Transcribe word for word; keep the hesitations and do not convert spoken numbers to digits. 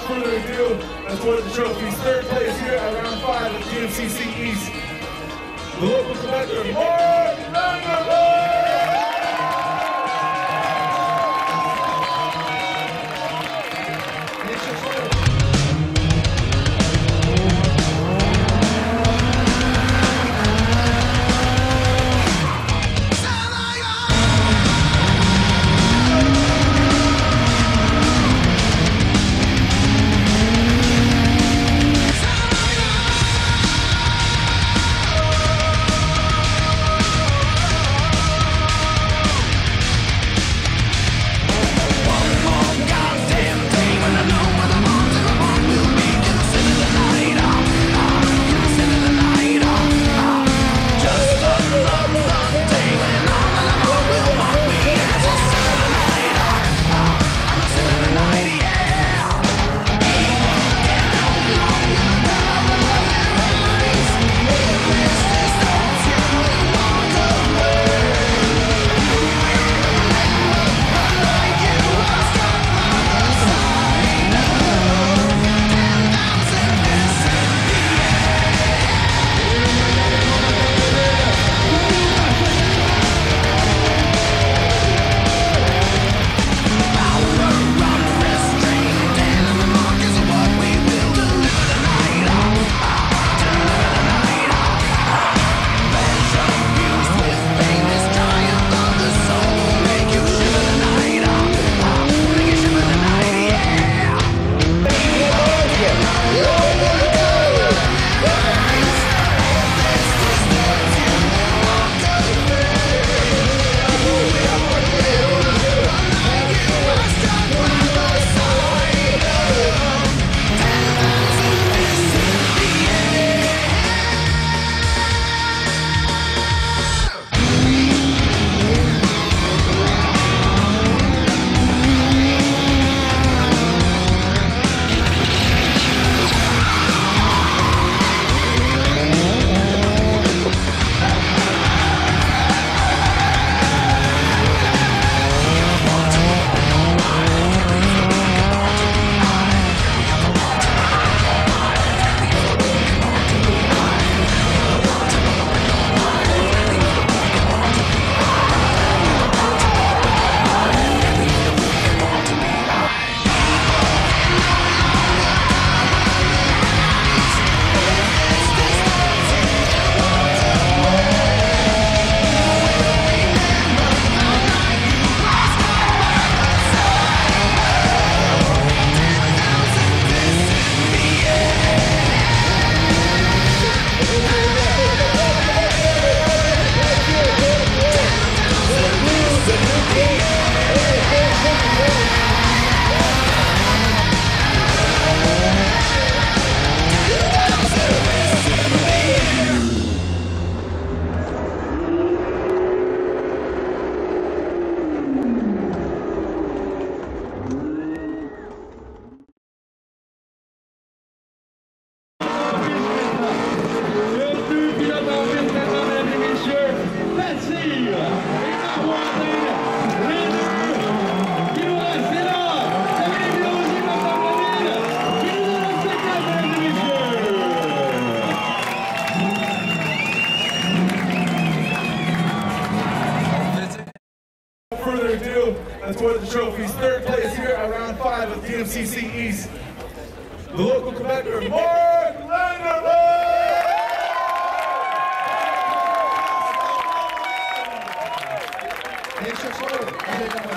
further ado, let's go to the trophies. Third place here at round five of D M C C East. The local competitor, Mark Langerloh! Further ado, let's go to the trophies. Third place here at round five of D M C C East. The local competitor, Mark Langerloh!